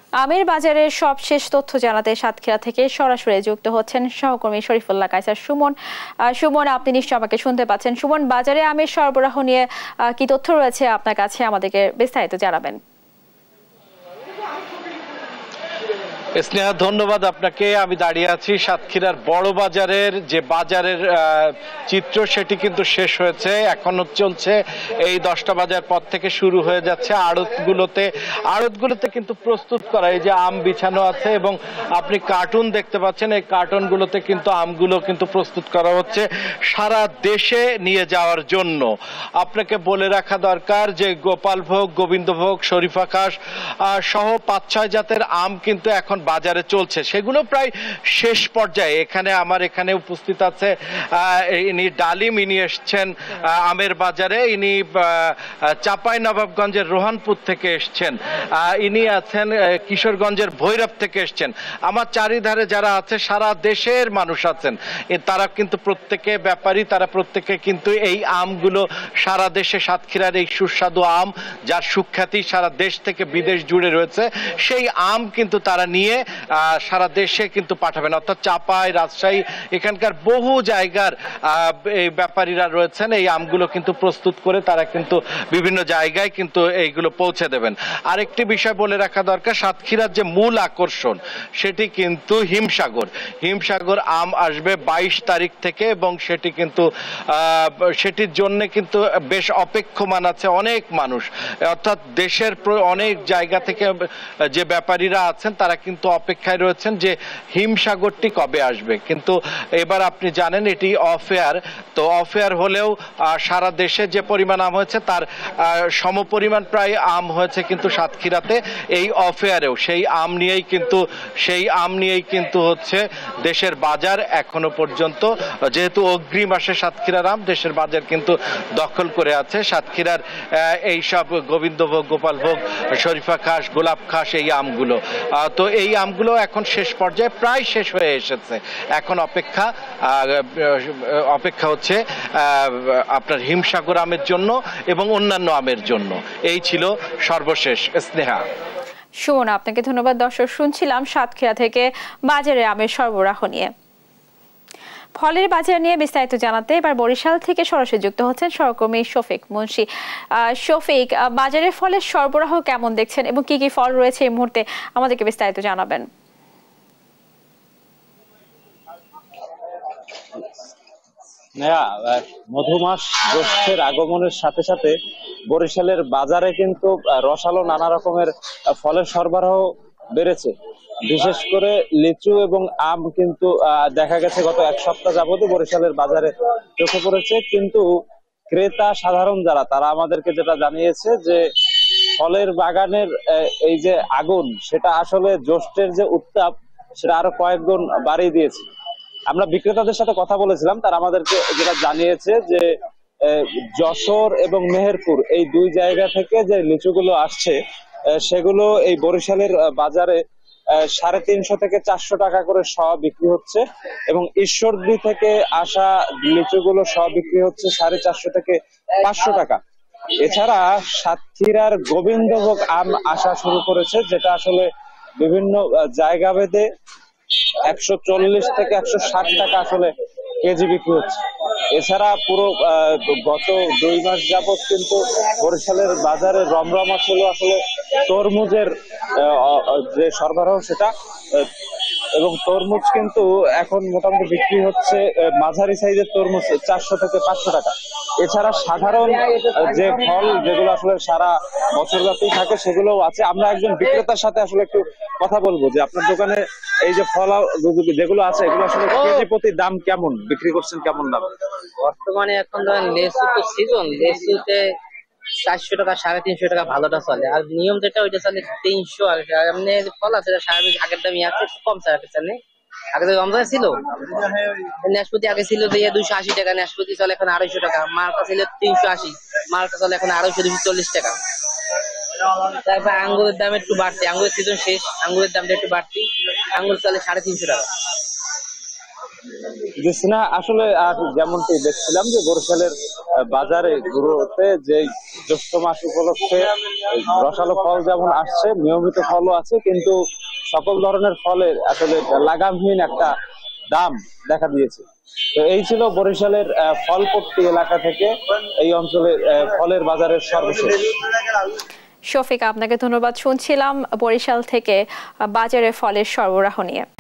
আমের বাজারের সবশেষ তথ্য জানাতে সাতক্ষীরা থেকে সরাসরি যুক্ত হচ্ছেন সহকর্মী শরীফুল্লাহ কায়সার সুমন। সুমন, আপনি নিশ্চয়ই আমাকে শুনতে পাচ্ছেন। সুমন, বাজারে আমের সরবরাহ নিয়ে কি তথ্য রয়েছে আপনার কাছে, আমাদেরকে বিস্তারিত জানাবেন। স্নেহা, ধন্যবাদ আপনাকে। আমি দাঁড়িয়ে আছি সাতক্ষীরার বড় বাজারের যে বাজারের চিত্র, সেটি কিন্তু শেষ হয়েছে, এখনো চলছে। এই 10টা বাজার পর থেকে শুরু হয়ে যাচ্ছে। আড়তগুলোতে কিন্তু প্রস্তুত করা, এই যে আম বিছানো আছে এবং আপনি কার্টুন দেখতে পাচ্ছেন, এই কার্টুনগুলোতে কিন্তু আমগুলো কিন্তু প্রস্তুত করা হচ্ছে সারা দেশে নিয়ে যাওয়ার জন্য। আপনাকে বলে রাখা দরকার যে গোপালভোগ, গোবিন্দভোগ, শরীফা খাস সহ 5-6 জাতের আম কিন্তু এখন বাজারে চলছে, সেগুলো প্রায় শেষ পর্যায়ে। আমার এখানে উপস্থিত আছে ইনি ডালিম, ইনি এসছেন আমের বাজারে, ইনি চাঁপাইনবাবগঞ্জের রোহানপুর থেকে এসছেন, ইনি আছেন কিশোরগঞ্জের ভৈরব থেকে এসছেন। আমার চারিধারে যারা আছে সারা দেশের মানুষ আছেন, তারা কিন্তু প্রত্যেকে ব্যাপারী, তারা প্রত্যেকে কিন্তু এই আমগুলো সারা দেশে, সাতক্ষীরার এই সুস্বাদু আম যার সুখ্যাতি সারা দেশ থেকে বিদেশ জুড়ে রয়েছে, সেই আম কিন্তু তারা নিয়ে সারা দেশে কিন্তু পাঠাবেন। অর্থাৎ চাপাই, রাজশাহী, এখানকার বহু জায়গার এই ব্যাপারীরা রয়েছেন, এই আমগুলো কিন্তু প্রস্তুত করে তারা কিন্তু বিভিন্ন জায়গায় কিন্তু এইগুলো পৌঁছে দেবেন। আরেকটি বিষয় বলে রাখা দরকার, সাতক্ষীরার যে মূল আকর্ষণ সেটি কিন্তু হিমসাগর আম আসবে 22 তারিখ থেকে, এবং সেটি কিন্তু সেটির জন্য কিন্তু বেশ অপেক্ষমান আছে অনেক মানুষ। অর্থাৎ দেশের অনেক জায়গা থেকে যে ব্যাপারীরা আছেন তারা কিন্তু অপেক্ষায় রয়েছেন যে হিমসাগরটি কবে আসবে। কিন্তু এবার আপনি জানেন এটি অফেয়ার, তো অফেয়ার হলেও সারা দেশে যে পরিমাণ আম হয়েছে তার সমপরিমাণ প্রায় আম হয়েছে কিন্তু সাতক্ষীরাতে এই অফেয়ারেও। সেই আম নিয়েই কিন্তু হচ্ছে দেশের বাজার এখনো পর্যন্ত, যেহেতু অগ্রিম আসে সাতক্ষীরার আম, দেশের বাজার কিন্তু দখল করে আছে সাতক্ষীরার এই সব গোবিন্দভোগ, গোপালভোগ, শরীফা খাস, গোলাপ খাস, এই আমগুলো। তো এই আমগুলো এখন শেষ পর্যায়ে প্রায় শেষ হয়ে এসেছে। এখন অপেক্ষা হচ্ছে আপনার হিমসাগর আমের জন্য এবং অন্যান্য আমের জন্য। এই ছিল সর্বশেষ। স্নেহা, সুমন, আপনাকে ধন্যবাদ। দর্শক, শুনছিলাম সাতক্ষীরা থেকে বাজারে আমের সরবরাহ নিয়ে। ফলের বাজার নিয়ে বিস্তারিত জানাতে এবার বরিশাল থেকে সরাসরি যুক্ত হচ্ছেন সহকর্মী শফিক মুন্সি। শফিক, বাজারে ফলের সরবরাহ কেমন দেখছেন এবং কি কি ফল রয়েছে এই মুহূর্তে, আমাদেরকে বিস্তারিত জানাবেন। মধুমাস জ্যৈষ্ঠের আগমনের সাথে সাথে বরিশালের বাজারে কিন্তু রসালো নানা রকমের ফলের সরবরাহ বেড়েছে। বিশেষ করে লিচু এবং আম কিন্তু দেখা গেছে গত 1 সপ্তাহ যাবতই বরিশালের বাজারে চোখে পড়েছে। কিন্তু ক্রেতা সাধারণ যারা, তারা আমাদেরকে যেটা জানিয়েছে যে ফলের বাগানের এই যে আগুন, সেটা আসলে জ্যৈষ্ঠের যে উত্তাপ সেটা আরো কয়েক গুণ বাড়িয়ে দিয়েছে। আমরা বিক্রেতাদের সাথে কথা বলেছিলাম, তারা আমাদেরকে যেটা জানিয়েছে যে যশোর এবং মেহেরপুর এই 2 জায়গা থেকে যে লিচুগুলো আসছে সেগুলো এই বরিশালের বাজারে 350 থেকে 400 টাকা করে শ বিক্রি হচ্ছে, এবং ঈশ্বরদী থেকে আসা লিচুগুলো শ বিক্রি হচ্ছে 450 থেকে 500 টাকা। এছাড়া সাতক্ষীরার গোবিন্দভোগ আম আসা শুরু করেছে, যেটা আসলে বিভিন্ন জায়গা ভেদে 140 থেকে 160 টাকা আসলে কেজি বিক্রি হচ্ছে। এছাড়া পুরো গত 2 মাস যাবত কিন্তু বরিশালের বাজারে রমরমা ছিল আসলে তরমুজের যে সরবরাহ সেটা, এবং তরমুজ কিন্তু এখন মোটামুটি বিক্রি হচ্ছে মাঝারি সাইজের তরমুজ 400 থেকে 500 টাকা। এছাড়া সাধারণ যে ফল যেগুলো আসলে সারা বছর ব্যাপী থাকে সেগুলো আছে। আমরা একজন বিক্রেতার সাথে আসলে একটু কথা বলবো যে আপনার দোকানে এই যে ফল যেগুলো আছে এগুলো আসলে কেজি প্রতি দাম কেমন বিক্রি করছেন, কেমন দাম? বর্তমানে এখন ধরেন লেচু তো সিজন, লেচুতে 400 টাকা 350 টাকা ভালোটা চলে, আর নিয়ম যেটা ওইটা চলে 300। আর এমনি ফল আছে স্বাভাবিক আগের দামই আছে, একটু কম ছাড়া পেছনে। আগে তো রমজান ছিল, নাশপাতি আগে ছিল 280 টাকা, নাশপাতি চলে এখন 250 টাকা। মালটা ছিল 380, মালটা চলে এখন 240 টাকা। তারপর আঙ্গুরের দাম একটু বাড়তি, আঙ্গুরের সিজন শেষ, আঙ্গুরের দামটা একটু বাড়তি, আঙ্গুর চলে 350 টাকা। না আসলে যেমনটি দেখছিলাম যে বরিশালের বাজারে গুঁড়োতে যে জ্যৈষ্ঠ মাস উপলক্ষে রসালো ফল যেমন আসছে, নিয়মিত ফলও আছে, কিন্তু সকল ধরনের ফলের আসলে লাগামহীন একটা দাম দেখা দিয়েছে। তো এই ছিল বরিশালের ফলপট্টি এলাকা থেকে এই অঞ্চলের ফলের বাজারের সর্বশেষ। শফিক, আপনাকে ধন্যবাদ। শুনছিলাম বরিশাল থেকে বাজারে ফলের সরবরাহ নিয়ে।